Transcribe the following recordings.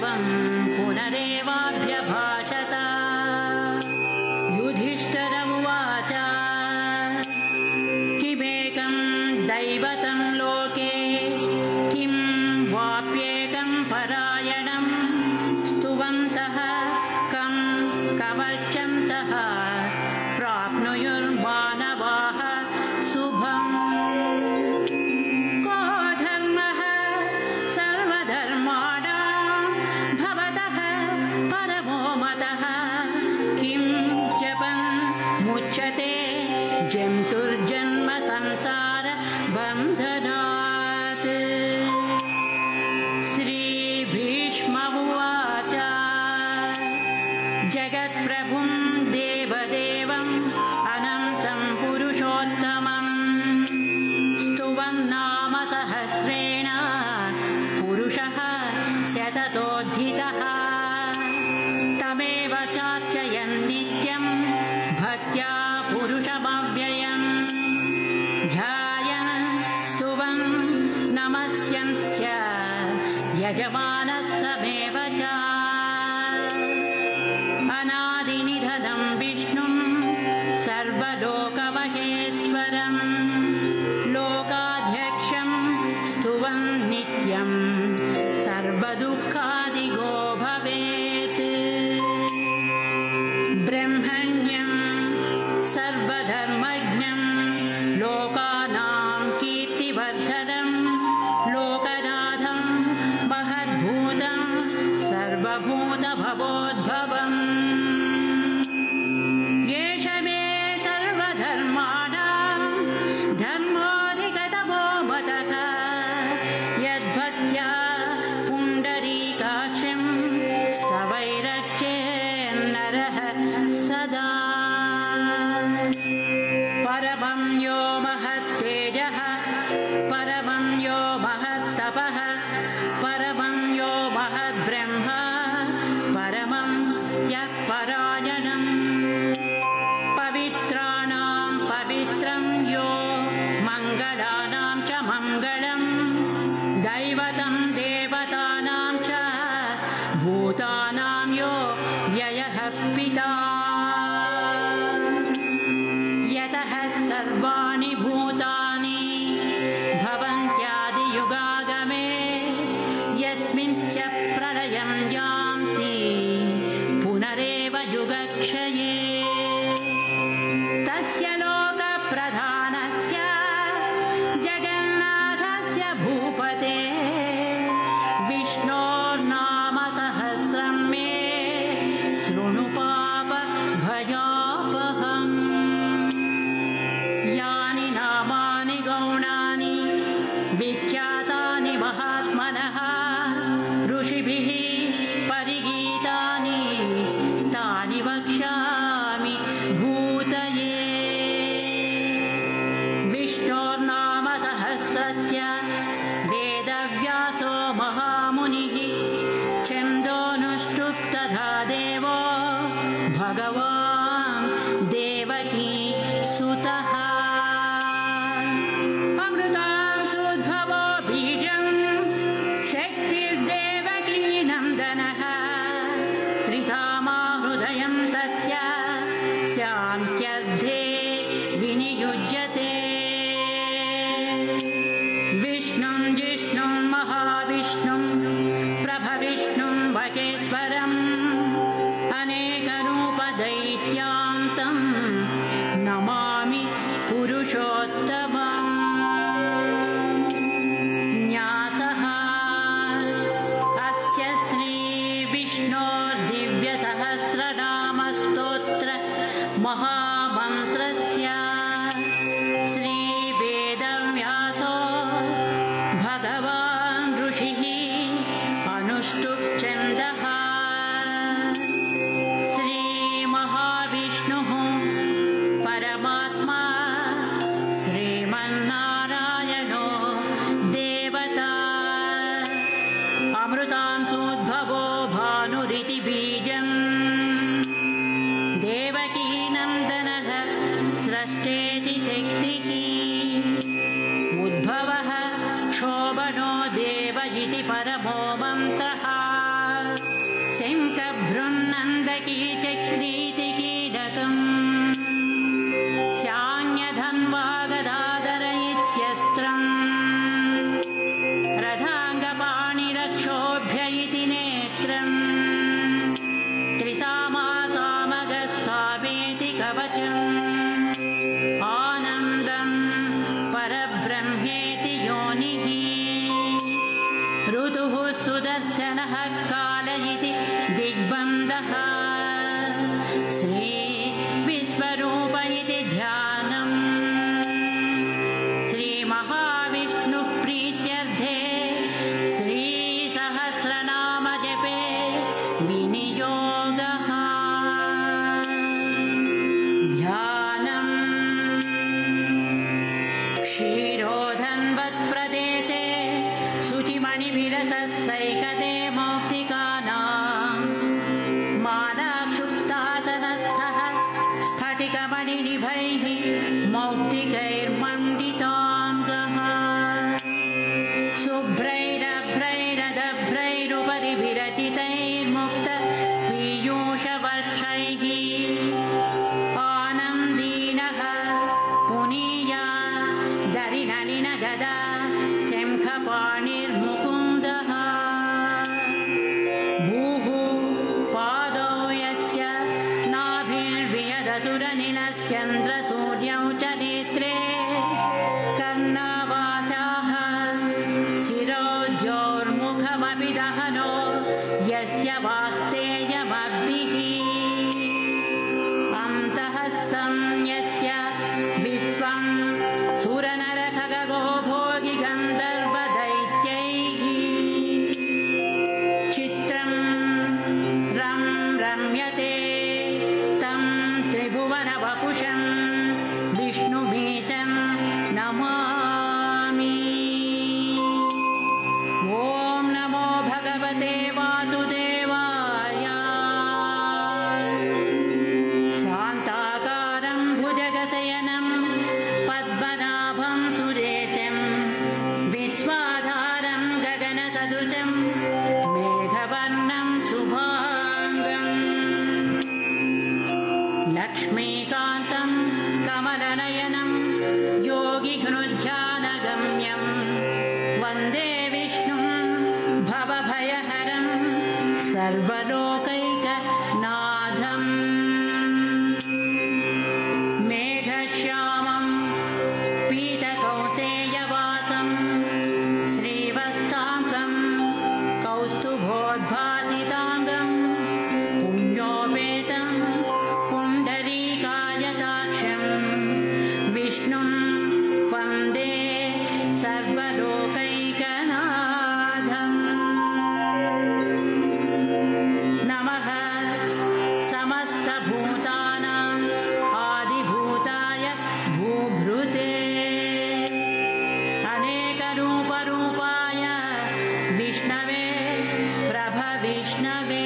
देवं पुनरेवाभ्यभाषत। युधिष्ठिर उवाच किमेकं दैवतं लोके किं वाप्येकं परायणं स्तुवन्तः कं कवर्चन्तः प्राप्नुयुर्मानवाः शुभम्। को धर्मः सर्वधर्माणां भवतः परमो मतः किं जपन् मुच्यते जन्तुर्जन्म संसार बन्धनात्। श्रीभीष्म उवाच जगत्प्रभुं देवदेवम् अनन्तं पुरुषोत्तमम् स्तुवन्नाम सहस्रेण पुरुषः शततोऽधिकः। तमेव चार्चयन् नित्यं भक्त्या पुरुषमव्ययम् ध्यायन् स्तुवन् नमस्यंश्च यजमानस्तमेव च। अनादिनिधनं विष्णुं सर्वलोकमहेश्वरं लोकाध्यक्षं स्तुवन् नित्यं सर्वदुःखादिगो भवेत्। ब्रह्मण्यं सर्वधर्मज्ञं लोकानां कीर्तिवर्धनं लोकनाथं महद्भूतं सर्वभूतभवोद्भवम्। येष मे सर्वधर्माणां धर्मोऽधिगतमो मतः यद्भक्त्या पुण्डरीकाक्षं स्तवैरर्चेन्नरः सदा। परमं यो महत्तेजः परमं यो महत्तपः परमं यो महद्ब्रह्म परमं यः परायणम्। पवित्राणां पवित्रं यो मङ्गलानां च मङ्गलं दैवतं देवतानां च भूतानां यो व्ययः पिता। यतः सर्वाणि भूतानि भवन्त्यादियुगागमे यस्मिंश्च प्रलयं यान्ति पुनरेव युगक्षये। तस्य लोकप्रधानस्य जगन्नाथस्य भूपते विष्णोर्नाम सहस्रं मे शृणु पापभयापहम्। यानि नामानि गौणानि विख्यातानि महात्मनः ऋषिभिः परिगीतानि तानि वक्ष्यामि भूतये। विष्णोर्नाम सहस्रस्य वेदव्यासो महामुनिः छन्दोनुष्टुप् तथा देवो भगवान् देवकी सुतः। अमृतांशोद्भवो बीजं शक्तिर्देवकी नन्दनः त्रिसामा हृदयं तस्य शान्त्यर्थे विनियुज्यते। विष्णुं जिष्णुं महाविष्णुं प्रभविष्णुं महेश्वरम् अनेकरूपदैत्यान्तं नमामि पुरुषोत्तमम्। न्यासः अस्य श्रीविष्णोर्दिव्यसहस्रनामस्तोत्र महामन्त्रस्य श्रीवेदव्यासो भगवान् ऋषिः अनुष्टुप् छन्दः। श्रीमहाविष्णुः परमात्मा श्रीमन्नारायणो देवता। अमृतांशोद्भवो भानुरिति बीजम् देवकी नन्दनः स्रष्टेति शक्तिः। उद्भवः क्षोभनो देव इति परमो मन्त्रः। भृन्नन्दकी चक्रीति कीलकम् शान्यधन्वागदाधर इत्यस्त्रम् रथाङ्गपाणिरक्षोभ्य इति नेत्रम् त्रिसामासामगः सामेति कवचम् आनन्दम् परब्रह्मेति योनिः ऋतुः सुदर्शनः काल इति दिग्बन्धः श्री विश्वरूप इति ध्यानम् श्रीमहाविष्णुः प्रीत्यर्थे श्रीसहस्रनाम जपे विनियोगः ध्यानम् क्षीरोधन्वत्प्रदेशे शुचिमणिविरसत्सैकते मौक्तिकानाम् मालाक्षुप्तासनस्थः स्फटिकमणिनिभैः मौक्तिकैर्मण्डिताङ्गः शुभ्रैरभ्रैरदभ्रैरुपरि विरचितैर्मुक्त पीयूषवर्षैः आनन्दीनः पुनीया दरिनलिनगदा शङ्खपाणिर्मुकुन्दः भूः पादौ यस्य नाभिर्वियदसुरनिलश्चन्द्रसूर्यौ च नेत्रे कर्णावासाः शिरोज्योर्मुखमपि दहनो यस्य वास्तेयमब्धिः अन्तःस्थं यस्य विश्वं सुरनरखगो भोगि गन्धर्वदैत्यैः चित्रं रं रम्यते तं त्रिभुवनवपुषं विष्णुमीशं नमामि ॐ नमो भगवते वासुदेवाय शान्ताकारं भुजगशयनं पद्मनाभं सुरेशं विश्वाधारं गगनसदृशं मेघवर्णं शुभाङ्गम् लक्ष्मीकान्तं कमलनयनं योगिहृद्ध्यानगम्यं वन्दे विष्णुं भवभयहरं सर्वलोकैकनाथम् मेघश्यामं पीतकौसेयवासं श्रीवत्साङ्गं कौस्तुभोद्भासिताङ्गं पुण्योपेतं पुण्डरीकायताक्षं विष्णुं वन्दे सर्वलोकैकनाथम् नमः समस्तभूतानाम् आदिभूताय भूभृते अनेकरूपरूपाय विष्णवे प्रभविष्णवे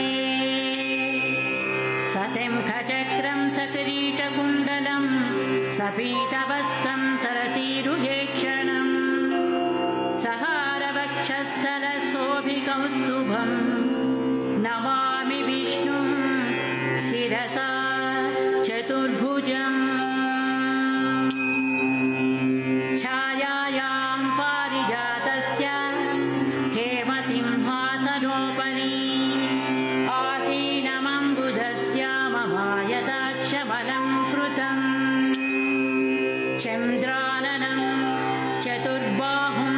सशङ्खचक्रं सकिरीटकुण्डलं सपीतवस्त्रं सरसीरुहेक्षणं सहारवक्षस्थलशोभिकौस्तुभं नमामि विष्णुं शिरसा चतुर्भुजम् छायायां पारिजातस्य हेमसिंहासनोपरि आसीनमम्बुधस्य ममायताक्षमलङ्कृतम् चन्द्राननं चतुर्बाहुं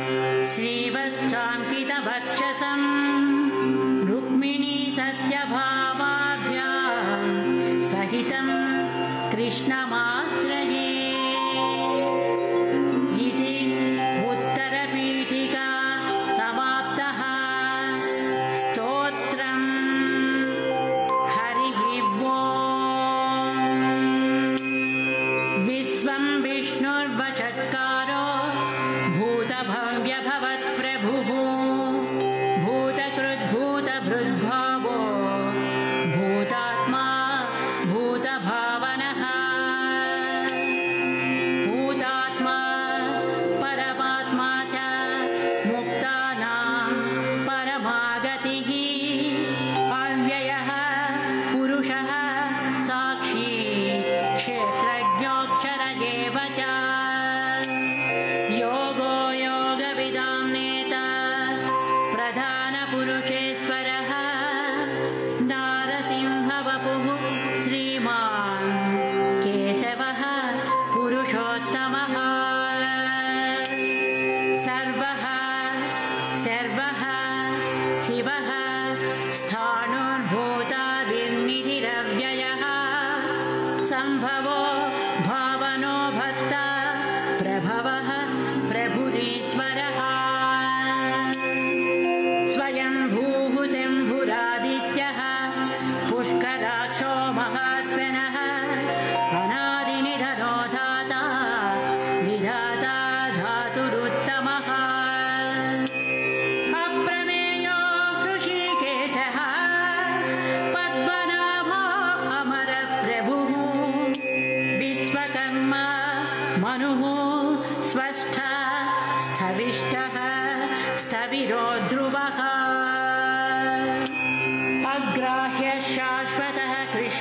श्रीवत्साङ्कितभक्षसं रुक्मिणी सत्यभामाभ्यां सहितं कृष्णमाश्रये इति उत्तरपीठिका समाप्तः स्तोत्रम् हरिः ओम् विश्वं विष्णुर्वषट्कारो भूतभव्यभवत्प्रभुः भूतकृद्भूतभृद्भावो भूतात्मा भूतभावनः भूतात्मा परमात्मा च मुक्तानां परमागतिः अव्ययः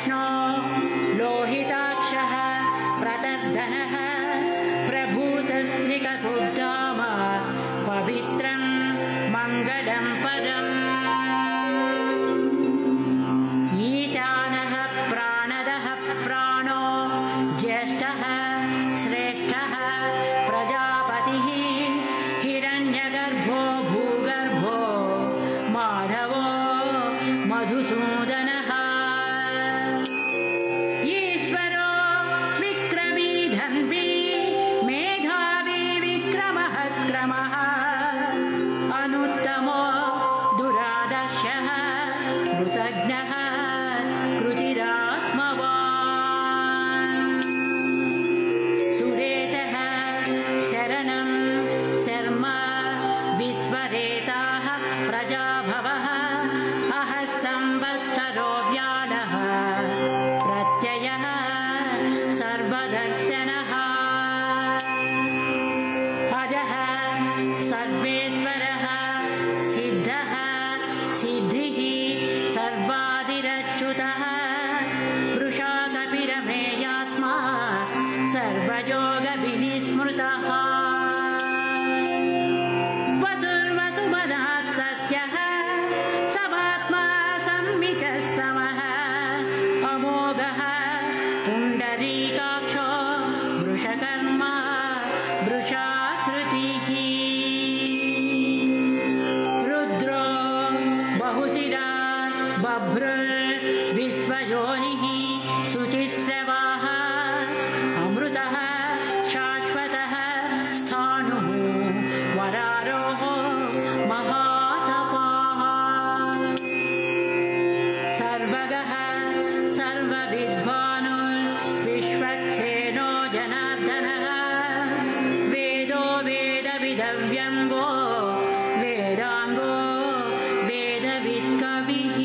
कृष्णो लोहिताक्षः प्रतर्धनः प्रभूतस्त्रिककुब्धाम पवित्रं मङ्गलं परम् ईशानः प्राणदः प्राणो ज्येष्ठः श्रेष्ठः प्रजापतिः हिरण्यगर्भो भूगर्भो माधवो मधुसूदनः ईश्वरो विक्रमी धन्वी मेधावी विक्रमः क्रमः अनुत्तमो दुरादर्शः कृतज्ञः कृतिरात्मवान् सुरेशः शरणं शर्म विश्वरेताः प्रजाभवः अहः संवत्सरो व्याळः प्रत्ययः सर्वदर्शनः अजः सर्वेश्वरः सिद्धः सिद्धिः सर्वादिरच्युतः वृषा कपिरमेयात्मा सर्वयोगविनिस्मृतः वसुर्वसुमनः सत्यः समात्मा संमितः समः अमोघः पुण्डरीकाक्षो वृषकर्मा वृषाकृतिः रुद्रो बहुशिरा बभ्रुर्विश्वयोनिः शुचिस्रवाः अमृतः शाश्वतः स्थाणुः वरारोः महातपाः सर्वगः सर्वविद्वानुर्विश्वक्सेनो जनार्दनः वेदो वेदविदव्यङ्गो वेदाङ्गो वेदवित्कविः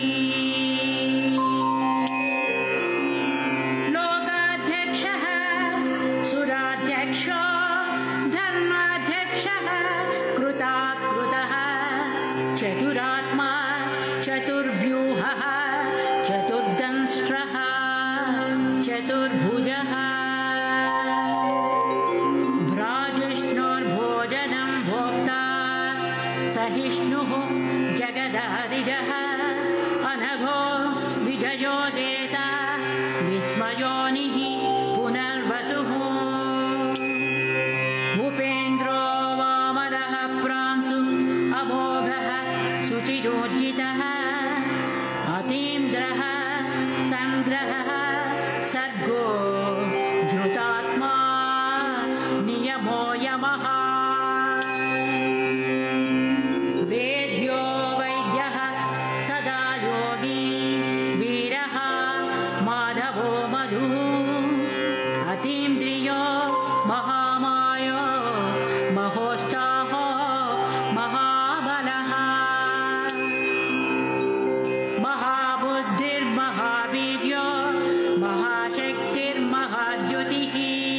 लोकाध्यक्षः सुराध्यक्षो धर्माध्यक्षः कृताकृतः चतुरात्मा चतुर्व्यूहः चतुर्दंष्ट्रः चतुर्भुजः भ्राजिष्णुर्भोजनं भोक्ता सहिष्णुः जगदादिजः अनघो विजयो जेता विस्मयोनिः पुनर्वसुः भूपेन्द्रो वामनः प्रांशु अमोघः शुचिरोज्जितः अतीन्द्रः संग्रहः सर्गो धृतात्मा नियमो यमः वेद्यो वैद्यः सदा योगी वीरः माधवो मधुः अतीन्द्रियो महामायो महोत्साहो महाबलः महाबुद्धिर्महावीर्यो महाशक्तिर्महाद्युतिः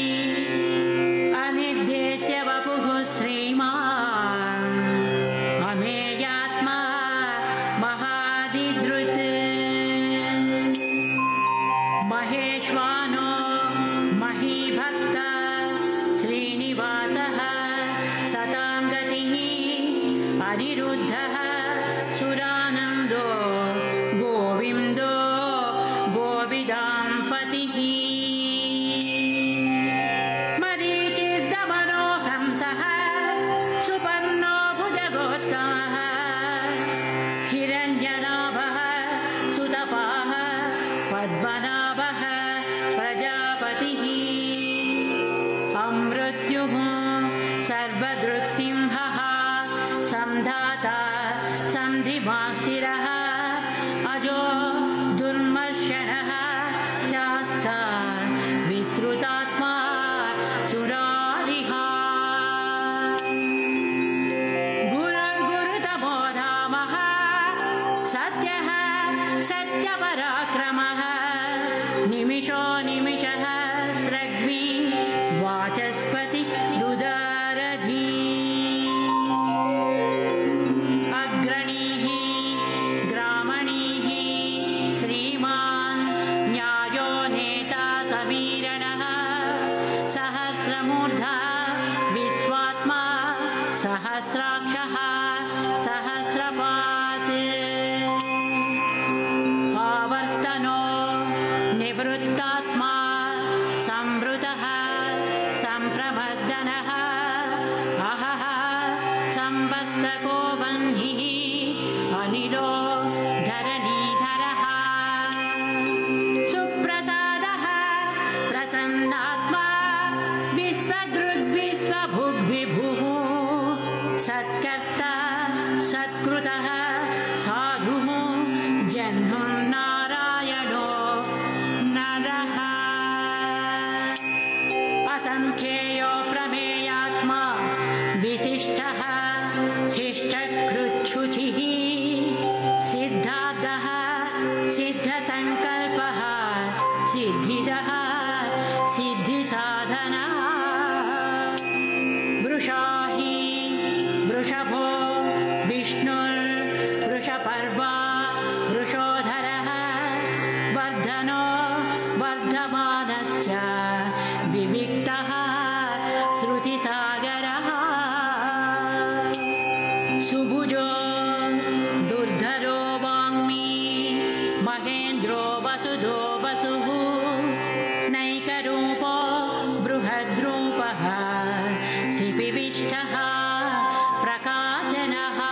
अनिर्देश्य वपुः श्रीमान् अमेयात्मा महादिधृत् महेश्वानो महीभक्त श्रीनिवासः सतां गतिः अनिरुद्धः सुरानन्दो गोविन्दो गोविदाम्पतिः मरीचिर्दमनो हंसः सुपर्णो भुजगोत्तमः हिरण्यनाभः सुतपाः पद्मनाभः प्रजापतिः अमृत्युः सर्वदृक्सिंहः संधाता संधिमान् स्थिरः अजो दुर्मर्शनः शास्ता विश्रुतात्मा सुरारिः गुरुर्गुरुतमो धामः सत्यः सत्यपराक्रमः निमिषो निमिषः स्रग्मि वाचस्पति रुदारधी अग्रणीः ग्रामणीः श्रीमान् यत् आवर्तनो निवृत्तात्मा संवृतः संप्रमर्दनः अहः संवर्तको बह्निः अनिलो धरणीधरः सुप्रसादः प्रसन्नात्मा विश्वदृग्विश्वभुग्विभुः सत्कर्ता सत्कृतः साधुः जह्नुर्नारायणो नरः असंख्येयो प्रमेयात्मा विशिष्टः शिष्टकृच्छुचिः सिद्धार्थः सिद्धसंकल्पः सिद्धिदः सिद्धिसाधनः वृषाहि वृषभो विष्णुर्वृषपर्वा वृषोधरः वर्धनो वर्धमानश्च विविक्तः श्रुतिसागरः सुभुजो दुर्धरो वाङ्मी महेन्द्रो वसुधो वसुः नैकरूपो बृहद्रूपः सिपिविष्टः प्रकाशनः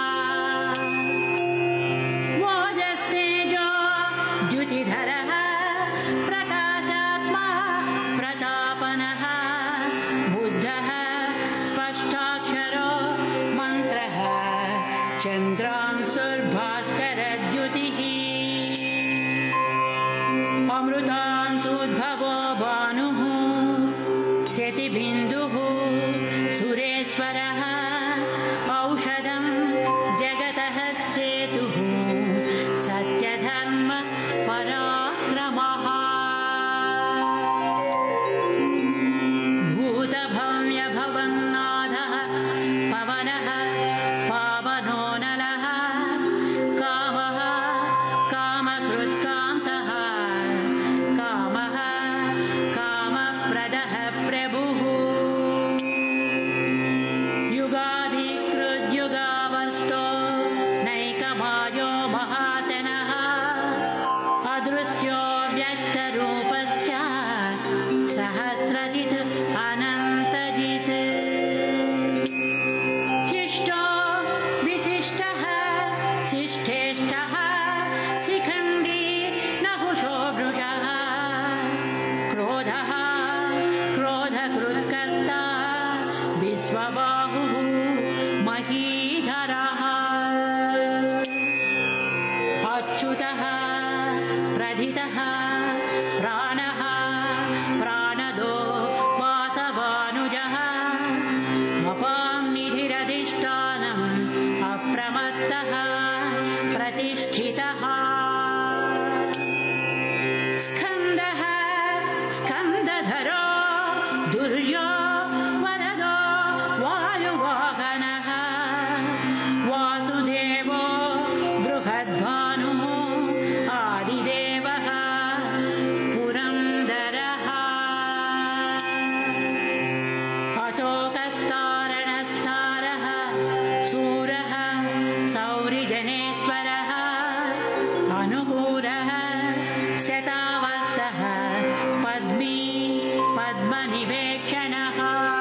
ओजस्तेजो द्युतिधरः प्रकाशात्मा प्रतापनः बुद्धः स्पष्टाक्षरो मन्त्रः चन्द्रांशुर्भास्करद्युतिः अमृतांशुद्भवो भानुः शशिबिन्दुः सुरेश्वरः औषधं जगतः सेतुः सत्यधर्म पराक्रमः भूतभव्यभवन्नाथः पवनः पावनो नलः कामः कामकृत्कान्तः कामः कामप्रदः प्रभुः युगाधिकृद्युगावर्तो नैकमायो महासनः अदृश्यो व्यक्तरूपश्च सहस्रजित् अनन्तजित् शिष्टो विशिष्टः शिष्ठेष्टः शिखण्डी नहुषो वृषः क्रोधः क्रोधकृत्कर्ता विश्वबाहुः महीधरः अच्युतः प्रथितः प्राणः प्राणदो वासवानुजः अपांनिधिरधिष्ठानम् अप्रमत्तः प्रतिष्ठितः स्कन्दः स्कन्दधरो दुर्यो वरदो वायुवाहनः वासुदेवो बृहद्भानुः आदिदेवः पुरन्दरः अशोकस्तारणस्तारः सूरः सौरिजनेश्वरः अनुकूलः शतावर्तः पद्मी पद्मनिवेक्षणः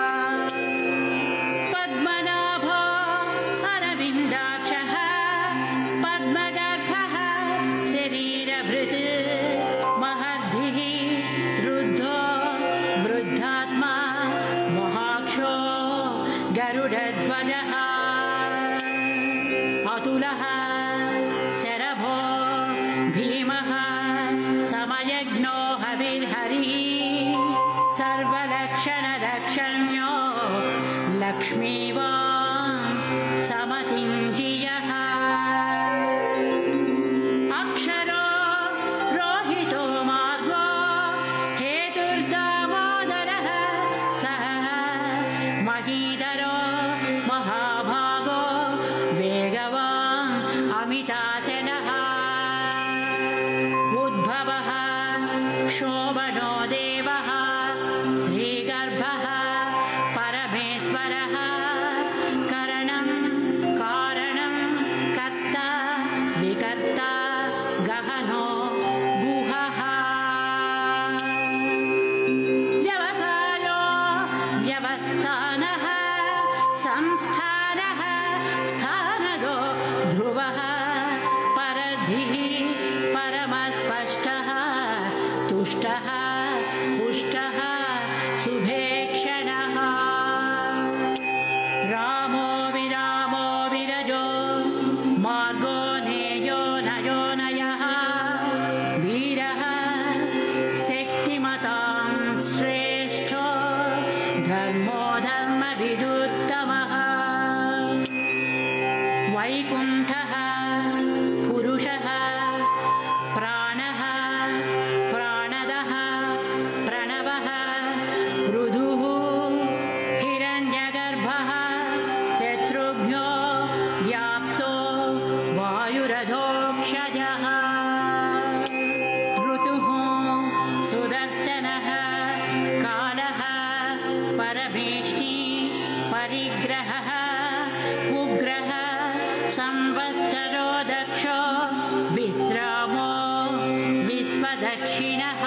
पद्मनाभो अरविन्दाक्षः पद्मगर्भः शरीरभृत् महद्धिः रुद्धो वृद्धात्मा महाक्षो गरुडध्वजः अतुलः शरभो भीमः समयज्ञो हविर्हरिः सर्वलक्षणलक्षण्यो लक्ष्मीवान् समतिञ्जियः अक्षरो रोहितो मार्गो हेतुर्दामोदरः सः महीधरो महाभागो वेगवान् अमिताशनः उद्भवः क्षोभनो देवः श्रीगर्भः परमेश्वरः करणं कारणं कर्ता समधिः परमस्पष्टः तुष्टः पुष्टः शुभेक्षणः रामो विरामो विरजो मार्गो नेयो नयो नयः वीरः शक्तिमतां श्रेष्ठो धर्मो धर्मविदुत्तमः वैकुण्ठः पुरुषः प्राणः प्राणदः प्रणवः पृथुः हिरण्यगर्भः शत्रुभ्यो व्याप्तो वायुरधोक्षजः ऋतुः सुदर्शनः कालः परमेष्टि परिग्रहः उग्रः संवत्सरो दक्षो विश्रामो विश्वदक्षिणः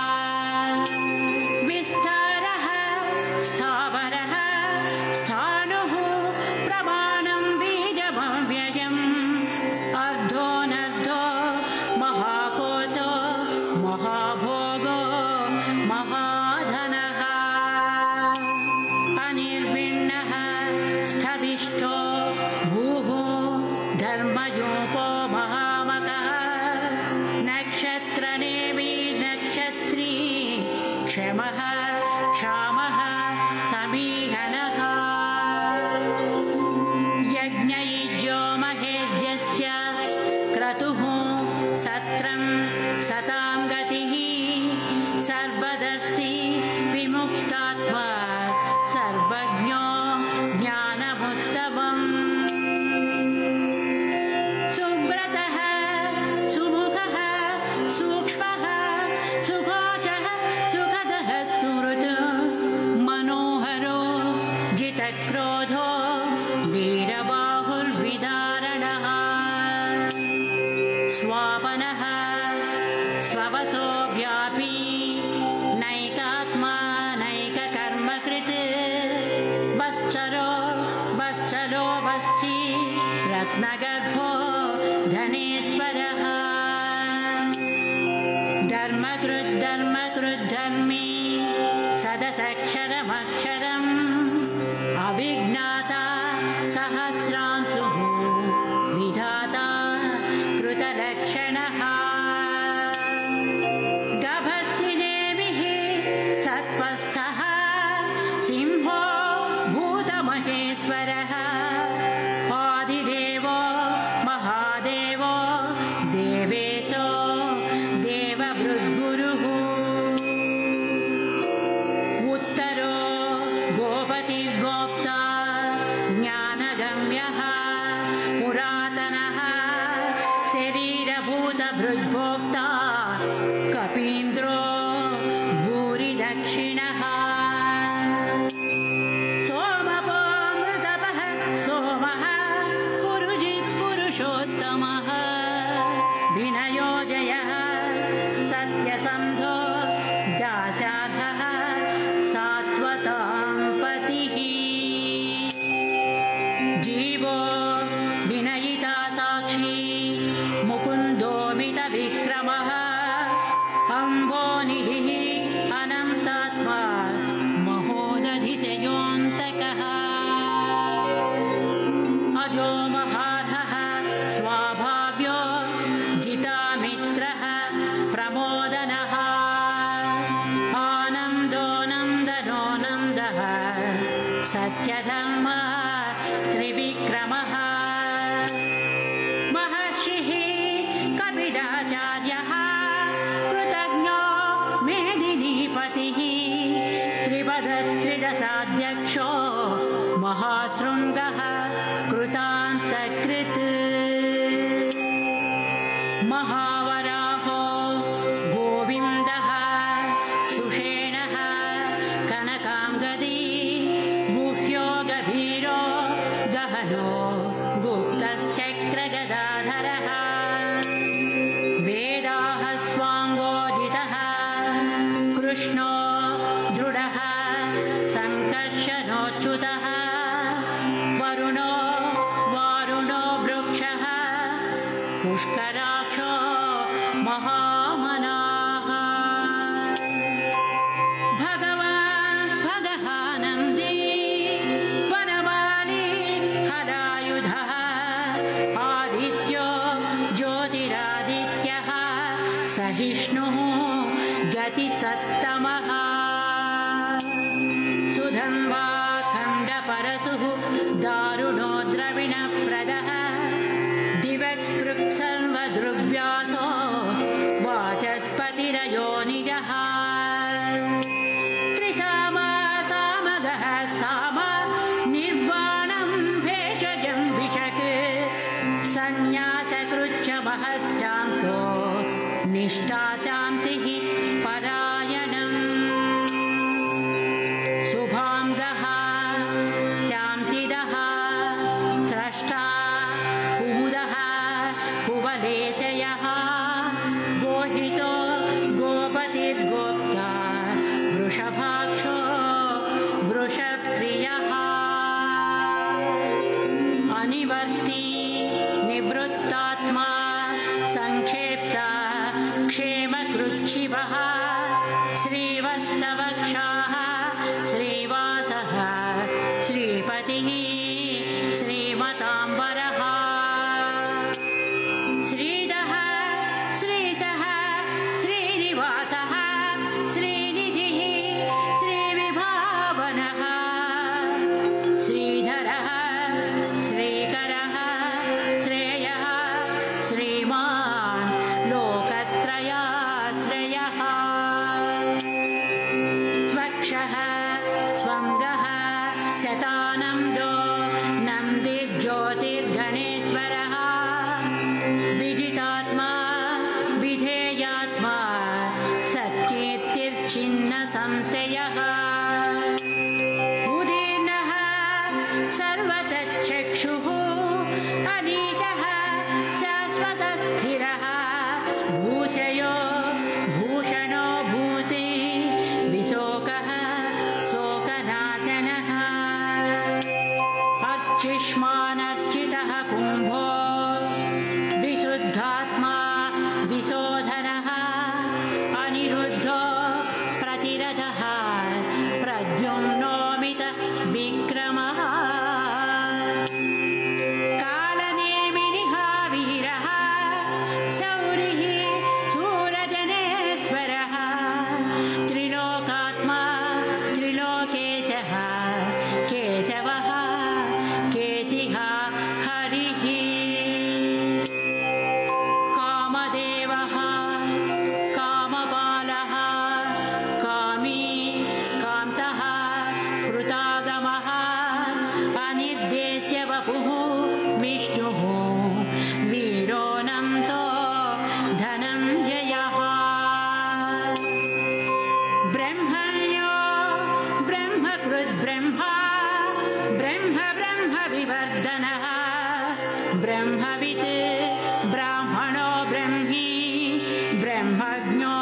विस्तारः स्थावरः स्थाणुः प्रमाणं बीजमव्ययम् अर्धोऽनर्धो महाकोशो महाभोगो महाधनः अनिर्विण्णः स्थविष्ठो भूः धर्मयोपो महामकः नक्षत्रनेमि नक्षत्री क्षमः क्षामः समीहनः यज्ञयुज्यो महेज्यस्य क्रतुः सत्रं सतां गतिः सर्वदस्ति विमुक्तात्मा सर्वज्ञो ज्ञानमुत्तमम् सुव्रतः सुमुखः सूक्ष्मः सुघोषः सुखदः सुहृत् मनोहरो जितक्रोधो वीरबाहुर्विदारणः स्वापनः स्ववसो व्यापी नैकात्मा नैककर्मकृत् वश्चरो वश्चलो वश्ची रत्नगर्भो धनेश्वरः धर्मकृद्धर्मी सदसक्षरमक्षरम् अभिज्ञाता सहस्रांशुः विधाता कृतलक्षणः गभस्तिनेमिः सत्त्वस्थः सिंहो भूतमहेश्वरः आदिदेवो महादेवो देवेशो देवभृद्गुरुः उत्तरो गोपतिर्गोप्ता ज्ञानगम्यः पुरातनः शरीरभूतभृद्भोक्ता कपीन्द्रो भूरिदक्षिणः सोमपोऽमृतपः सोमः पुरुषोत्तमः विनयोजयः सत्यसन्धो दाशार्हः सात्वतां पतिः जीवो विनयिता साक्षी मुकुन्दोमितविक्रमः अम्बोनिधिः अनन्तात्मा महोदधिशयोऽन्तकः अजो महार्हः स्वाभाव्यो जितामित्रः प्रमोदनः आनन्दो नन्दनो नन्दः सत्यधर्म त्रिविक्रमः महर्षिः कपिलाचार्यः कृतज्ञो मेदिनीपतिः त्रिपदस्त्रिदशाध्यक्षो महाशृङ्गः कृतान्तकृत् महावराहो गोविन्दः सुषेणः कनकाङ्गदी गुह्यो गभीरो गहनो गुप्तश्चक्रगदाधरः वेदाः स्वाङ्गोदितः कृष्णो दृढः सङ्कर्षणोच्युतः वरुणो वारुणो वृक्षः पुष्कराक्ष वृषभाक्षो महामनाः भगवान् भगहानन्दी वनमाली हरायुधः आदित्यो ज्योतिरादित्यः सहिष्णुः गतिसत्तमः सुधन्वा खण्डपरशुः दारुणो द्रविणप्रदः दिवक्स्पृक्सर्वदृग्व्यासो वाचस्पतिरयोनिजः त्रिसामा सामगः साम निर्वाणं भेषजं विशक् संन्यासकृच्छमः शान्तो निष्ठा शान्तिः परायणम् शुभाङ्गः शान्तिदः स्रष्टा कुमुदः कुवलेशयः गोहितो गोपतिर्गोप्ता वृषभाक्षो वृषप्रियः अनिवर्ती निवृत्तात्मा संक्षेप्ता क्षेमकृच्छिवः श्रीवत्सवक्षाः श्रीवासः श्रीपतिः श्रीमताम्बरः श्रीधः श्रीशः श्रीनिवासः श्रीनिधिः श्रीविभावनः श्रीधरः श्रीकरः श्रेयः श्रीमान् लोकत्रयाश्रयः स्वक्षः स्वङ्गः शतानन्दो नन्दिज्योतिर्गणेश्वरः विजितात्मा विधेयात्मा सत्कीर्तिर्छिन्न संशयः उदीर्णः सर्वतच्चक्षुः अनीशः शाश्वतस्थिरः भूषयो भूषणो भूति विशोकः शोकनाशनः अर्चिष्मानर्चितः कुम्भो विशुद्धात्मा विशोधनः अनिरुद्धो प्रतिरथः प्रद्युम्नोमित विक्रमः कालनेमिनिः वीरः शौरिः सूरजनेश्वरः त्रिलोकात्मा त्रिलोकेशः केशवः केशिः हरिः कामदेवः कामपालः कामी कान्तः कृतागमः अनिर्देश्य वपुः विष्णुः वीरोऽनन्तो धनञ्जयः ब्रह्मण्यो ब्रह्मकृद्ब्रह्मा ब्रह्म ब्रह्म विवर्धनः ब्रह्मवित् ब्राह्मणो ब्रह्मी ब्रह्मज्ञो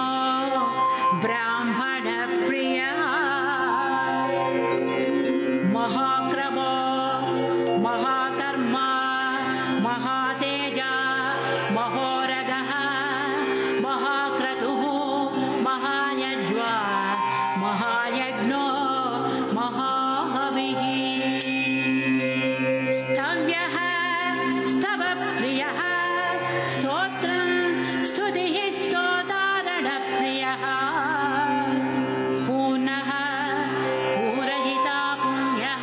ब्राह्मणप्रियः महाक्रमो महाकर्मा महातेजा महोरगः महाक्रतुः महायज्वा महायज्ञो महाहविः स्तव्यः स्तवप्रियः स्तोत्रं स्तुतिः स्तोतारणप्रियः पूर्णः पूरयिता पुण्यः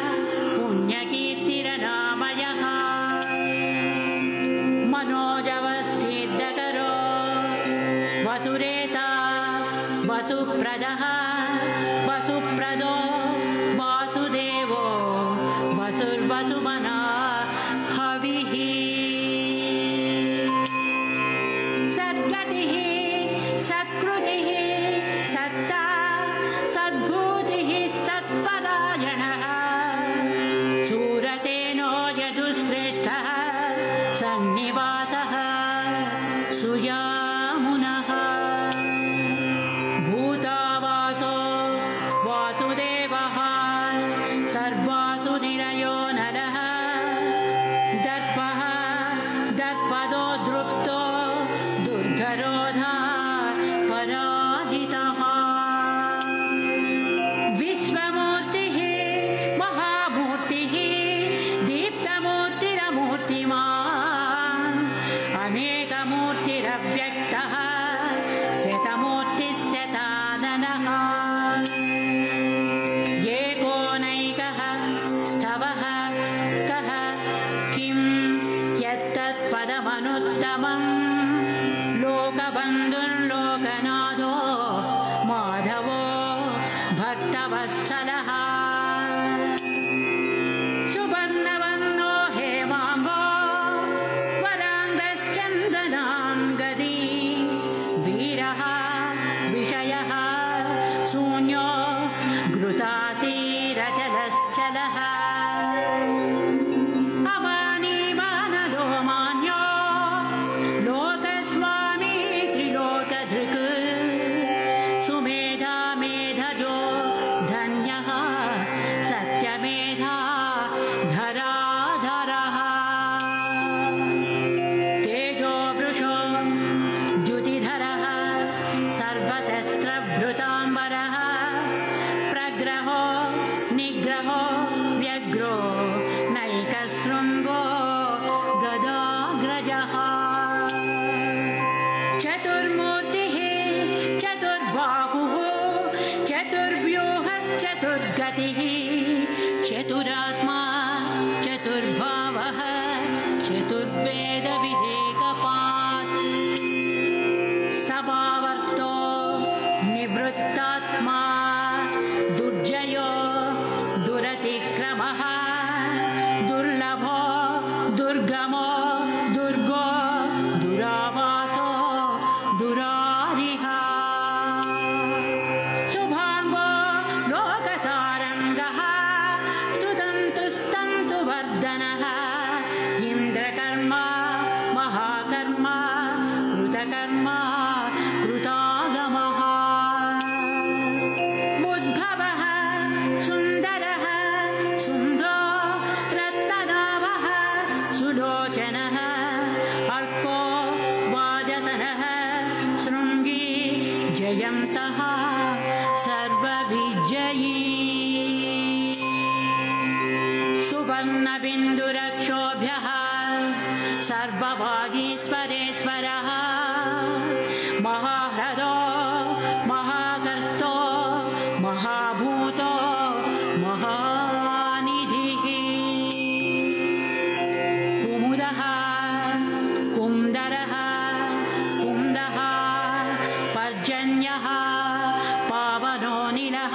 पुण्यकीर्तिरनामयः मनोजवस्थितकरो वसुरेता वसुप्रदः वसुप्रदो वासुदेवो वसुर्वसुमना हविः सद्गतिः सत्कृतिः सत्ता सद्भूतिः सत्परायणः शूरसेनो यदुश्रेष्ठः सन्निवासः सुयामुनः भूतावासो वासुदेव एकमूर्तिरव्यक्तः शतमूर्तिशताननः एकोनैकः स्तवः कः किं यत्तत्पदमनुत्तमं लोकबन्धुर्लोकनाथो माधवो भक्तवत्सलः सुवर्णवर्णो हेमाम्बो वराङ्गश्चन्दनां गदी वीरः विषयः शून्यो घृतासीरचलश्चलः अमानीमानदो मान्यो लोकस्वामी त्रिलोकधृक् सुमेधा मेधजो धन्यः सत्यमेधा धराधरः तेजो वृषो द्युतिधरः सर्वशस्त्रभृताम्बरः प्रग्रहो निग्रहो व्यग्रो नैकशृङ्गो गदाग्रजः चतुर्मूर्तिः चतुर्बाहुः चतुर्व्यूहश्चतुर्गतिः चतुरात्मा चतुर्भावः चतुर्वेदविधेकपात् समावर्तो निवृत्तात्मा दुर्जयो दुरतिक्रमः दुर्लभो दुर्गमो दुर्गो दुरावासो दुरारिः शुभाङ्गो लोकसारङ्गः स्तुतन्तु वर्धनः इन्द्रकर्मा महाकर्मा कृतकर्मा कृतागमः उद्भवः सुन्दरः सुन्दो रत्ननाभः सुलोचनः अर्को वाजसनः शृङ्गी जयन्तः सर्वविजयी सुवर्णबिन्दुरक्षोभ्यः सर्वभागीश्वरेश्वरः महाह्रदो महाकर्तो महाभूतो महानिधिः कुमुदः कुन्दरः कुन्दः पर्जन्यः पावनोनिलः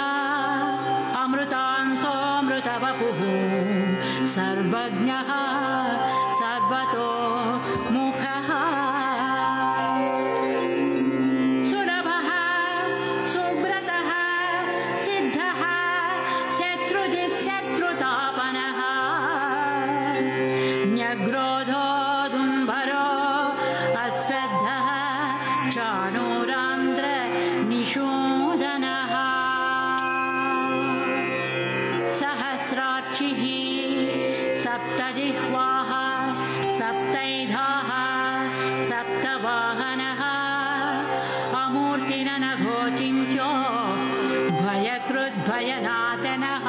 अमृतांसोऽमृतवपुः सर्वज्ञः सर्वतो मुखः सुलभः सुव्रतः सिद्धः शत्रुजित्शत्रुतापनः न्यग्रोधो दुम्बरो अश्वत्थः चाणूरान्ध्र निषूदनः सहस्राक्षिः सप्तजिह्वाः सप्तैधाः सप्तवाहनः अमूर्तिननघोचिन्त्यो भयकृद्भयनाशनः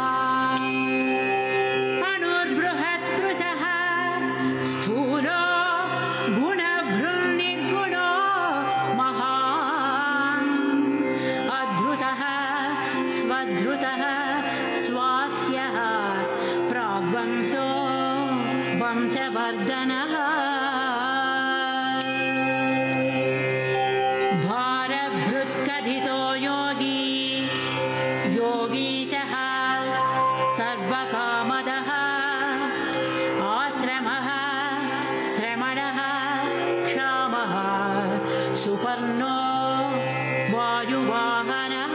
अणुर्बृहत्कृशः स्थूलो गुणभृन्निर्गुणो महान् अधृतः स्वधृतः स्वास्यः प्राग्वंशो वंशवर्धनः भारभृत्कथितो योगी योगीशः सर्वकामदः आश्रमः श्रमणः क्षामः सुपर्णो वायुवाहनः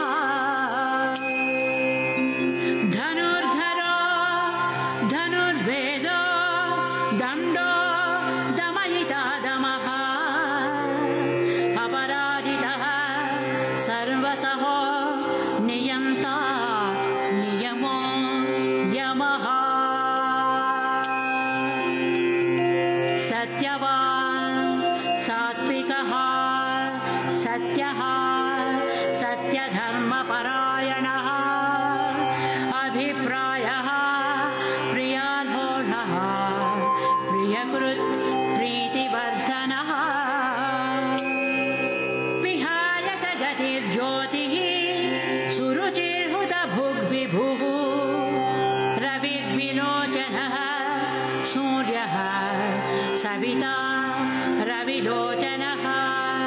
धनुर्धरो धनुर्वेदो दण्डो दमयिता दमः अपराजितः सर्वसहो नियन्ता नियमो यमः सत्यवान् सात्विकः सत्यः सत्यधर्मपरायणः अभिप्रायः प्रियार्होढः प्रियकृत् प्रीतिवर्धनः रविलोचनः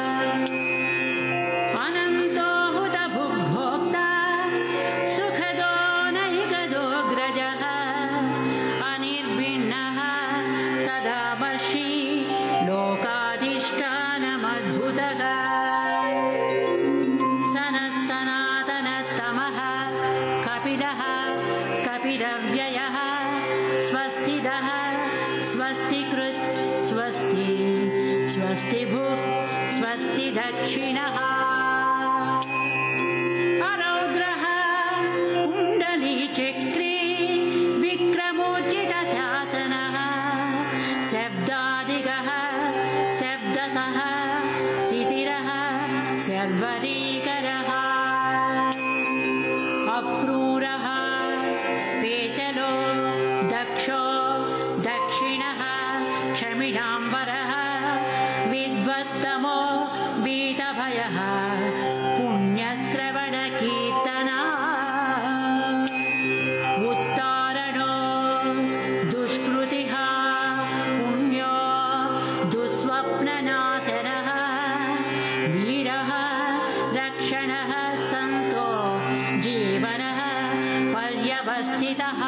अनन्तो हुतभुग्भोक्ता सुखदो नैकदोऽग्रजः अनिर्भिन्नः सदामर्षि लोकाधिष्ठानमद्भुतः सनत्सनातनतमः कपिलः कपिलव्ययः स्वस्तिदः स्वस्तिकृत् स्वस्ति स्वस्तिभुक् स्वस्ति दक्षिणः अरौद्रः कुण्डलीचक्री विक्रमोचितशासनः शब्दादिगः शब्दसः शिशिरः शर्वरीकरः अक्रूरः पेशलो दक्षो दक्षिणः क्षमिणाम्बरः विद्वत्तमो वीतभयः पुण्यश्रवणकीर्तना उत्तारणो दुष्कृतिः पुण्यो दुःस्वप्ननाशनः वीरः रक्षणः सन्तो जीवनः पर्यवस्थितः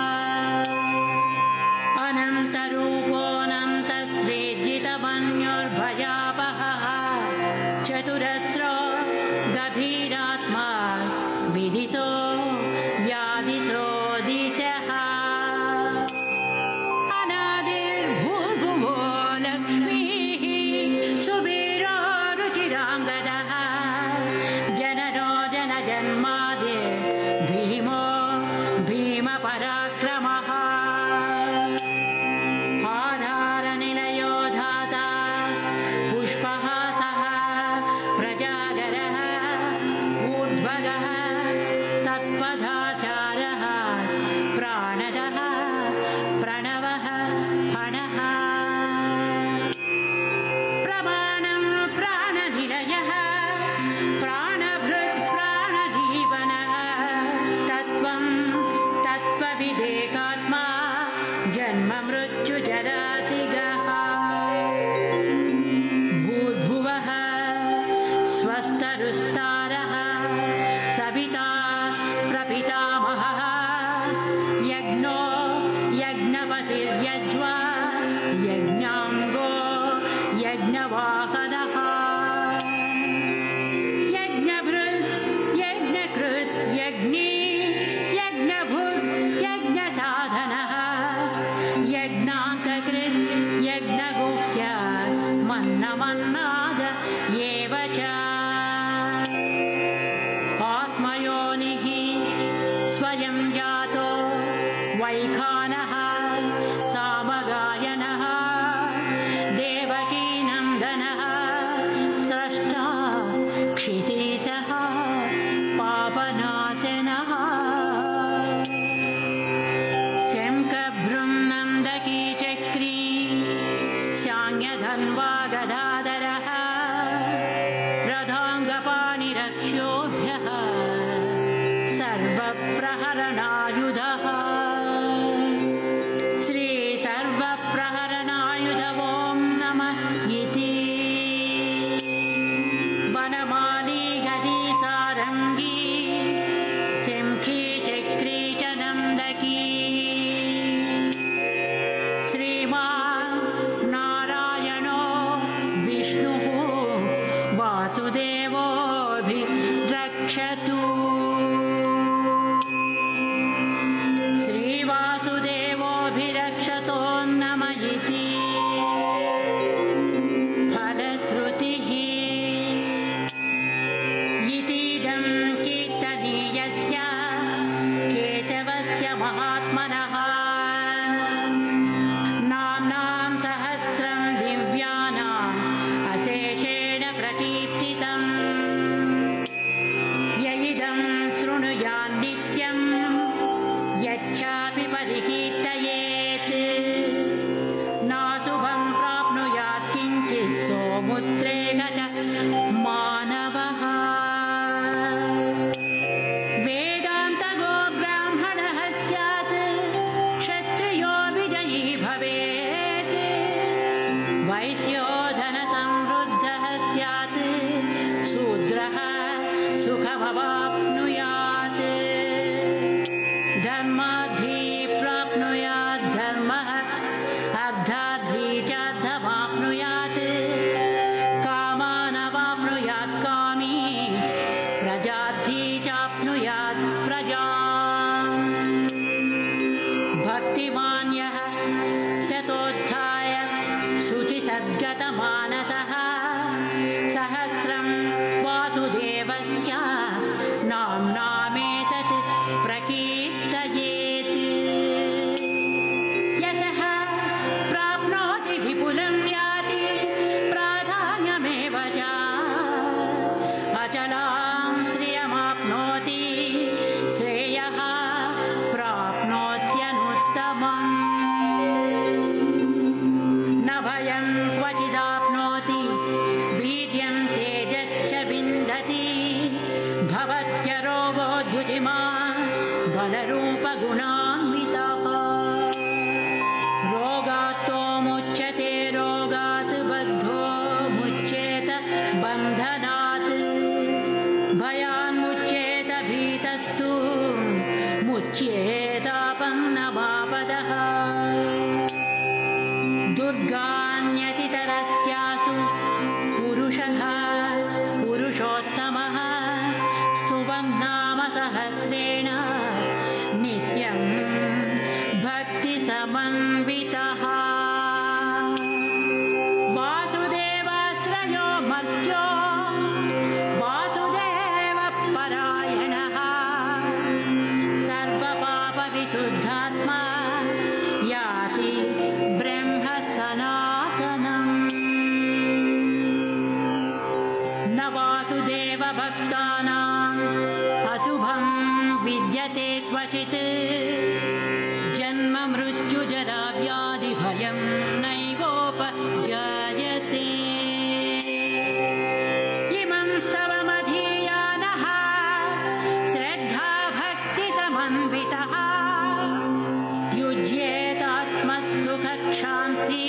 अनन्तरूपोऽनन्तश्रेज्जितमन्योर्भयापहः चतुरस्रो गभीरात्मा विदिशो व्याधिशो दिशः अनादिर्भूर्भुवो लक्ष्मीः सुवीरो रुचिराङ्गदः जननो जनजन्मादि भीमो भीमपराक्रमः आधारनिलयो धाता पुष्पहासः प्रजागरः ऊर्ध्वगः सत्पथाचारः प्राणदः प्रणवः फणः प्रमाणं प्राणनिलयः प्राणभृत् प्राणजीवनः तत्त्वं तत्त्वविदेकात्मा जन्म मृत्युजरातिगः भूर्भुवः स्वस्तरुस्तारः सविता प्रपितामहः यज्ञो यज्ञपतिर्यज्वा यज्ञाङ्गो यज्ञवाहनः यज्ञभृत् यज्ञकृत् यज्ञी यज्ञभुत् यज्ञसाधनः यज्ञान्तकृत् यज्ञगुह्य मन्नमन्नाद एव च आत्मयोनिः स्वयं जातो वैखानः सामगायनः देवकीनन्दनः स्रष्टा क्षितीशः पापनाशनः शङ्खभृङ्नन्दकी चक्री शाङ्ग्यधन्वा गदाधरः रथाङ्गपाणिरक्ष्योभ्यः सर्वप्रहरणायुधः श्रीसर्वप्रहरणायुध ॐ नमः इति वनमाली गदी सारङ्गी चिंखी चक्री च नन्दकी श्रीमान् नारायणो विष्णुः वासुदेवोऽभिरक्षतु श्रीवासुदेवोऽभिरक्षतो नम इति फलश्रुतिः इतीदं कीर्तनीयस्य केशवस्य महात्मनः नाम्नां सहस्रं दिव्यानाम् अशेषेण प्रकीर्तितम् बन्धनात् भयान्मुच्येत भीतस्तु मुच्येतापन्नमापदः दुर्गान्यतितरत्यासु पुरुषः पुरुषोत्तमः स्तुवन्नाम सहस्रेण नित्यं भक्तिसमन्वितः वासुदेवाश्रयो मर्त्यो वासुदेवपरायणः सर्वपापविशुद्धात्मा याति ब्रह्म सनातनम् न वासुदेवभक्तानाम् अशुभं विद्यते क्वचित् जन्म मृत्युजरा व्याधिभयं नैवोपजायते इमं स्तवमधीयानः श्रद्धा भक्तिसमन्वितः युज्येतात्मसुखक्षान्ति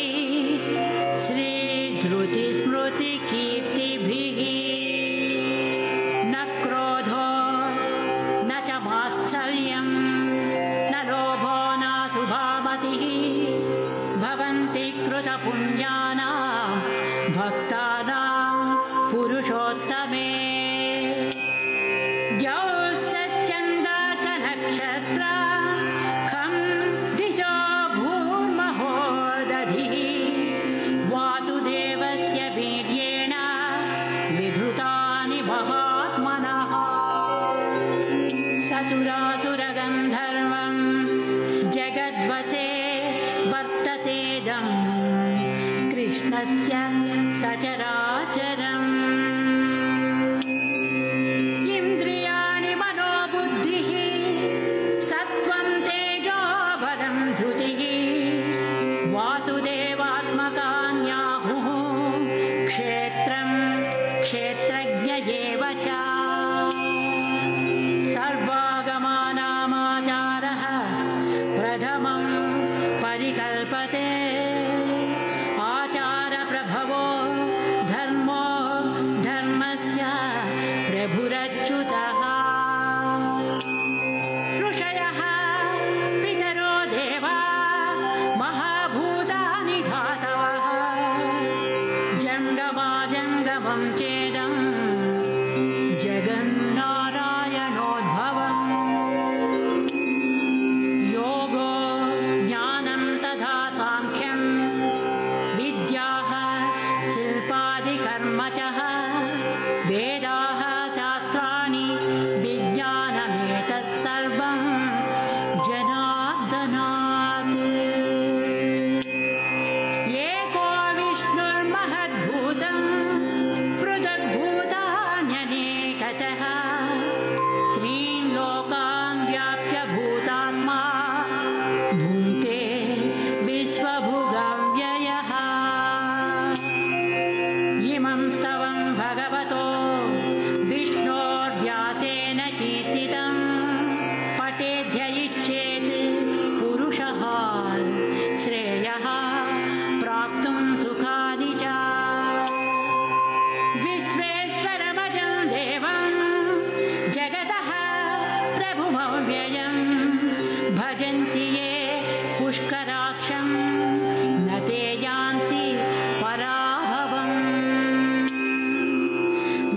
श्रीधृतिस्मृतिकीर्तिभिः न क्रोधो न च मात्सर्यं न लोभो न शुभामतिः भवन्ति कृतपुण्यानां भक्तानां पुरुषोत्तमे द्यौः सच्चन्द्रनक्षत्रा खं दिशो भूर्महो दधिः वासुदेवस्य वीर्येण विधृतानि महात्मनः ससुरासुरगन्धर्वं जगद्वसे वर्ततेदं कृष्णस्य सचराचरम् इन्द्रियाणि मनोबुद्धिः सत्त्वं तेजो बलं धृतिः वासुदेवात्मकान्याहुः क्षेत्रं क्षेत्रज्ञ एव च सर्वागमानामाचारः प्रथमं परिकल्पते आचारप्रभवो धर्मो धर्मस्य प्रभुरच्युतः ऋषयः पितरो देवा महाभूतानि धातवः जङ्गमाजङ्गमं चेदं जगन्नारायणोद्भवम् योगो ज्ञानं तथा साङ्ख्यं विद्याः शिल्पादिकर्म च वेदाः शास्त्राणि विज्ञानमेतत् सर्वं जनार्दनात् एको विष्णुर्महद्भूतं पृथग्भूतान्यनेकशः त्रीन् लोकान् व्याप्य भूतात्मा भुङ्क्ते विश्वभुगव्ययः इमं स्तवं भगवतो विष्णोर्व्यासेन कीर्तितं पठेद्य इच्छेत् पुरुषः श्रेयः प्राप्तुं सुखानि च विश्वेश्वरमजं देवं जगतः प्रभुमव्ययं भजन्ति ये पुष्कराक्षं न ते यान्ति पराभवम्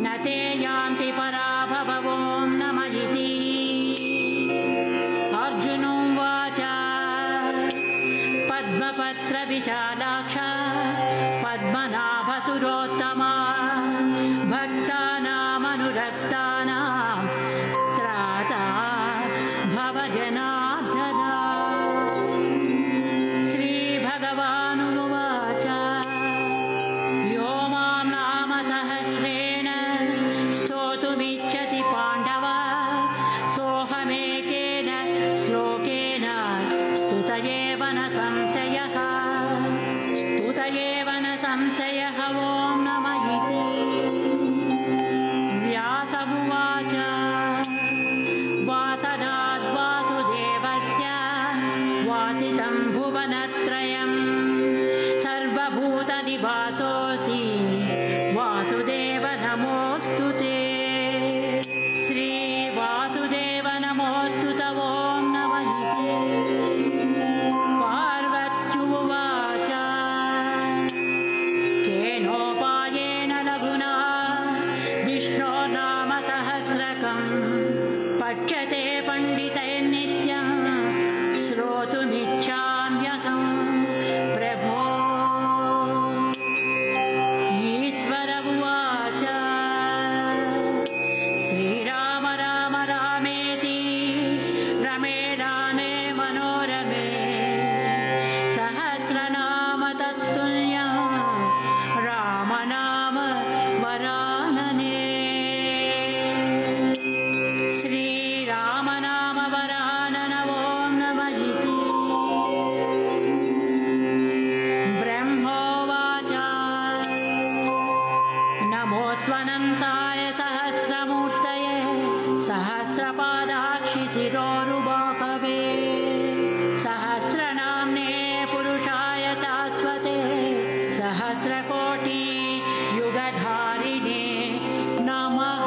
नमोऽस्त्वनन्ताय सहस्रमूर्तये सहस्रपादाक्षि शिरोरुबाहवे सहस्रनाम्ने पुरुषाय शाश्वते सहस्रकोटि युगधारिणे नमः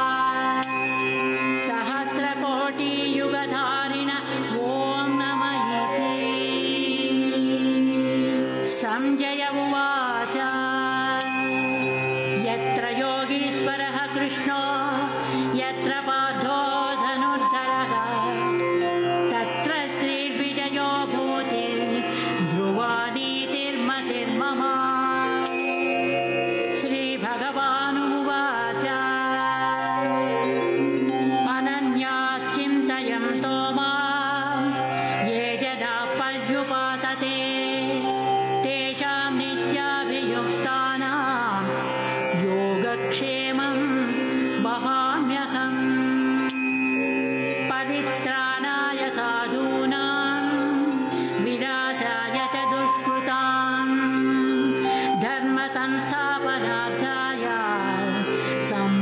सहस्रकोटि युगधारिण ॐ नमः संजय उवाच यत्र योगीश्वरः कृष्णो यत्र पार्थो धनुर्धरः तत्र श्रीर्विजयो भूति ध्रुवा नीतिर्मतिर्मम श्रीभगवानुवाच अनन्याश्चिन्तयन्तो मां ये जना पर्युपासते तेषां नित्याभियुक्तानां योगक्षेमं वहाम्यहम् परित्राणाय साधूनां विनाशाय च दुष्कृतां धर्मसंस्थापनार्थाय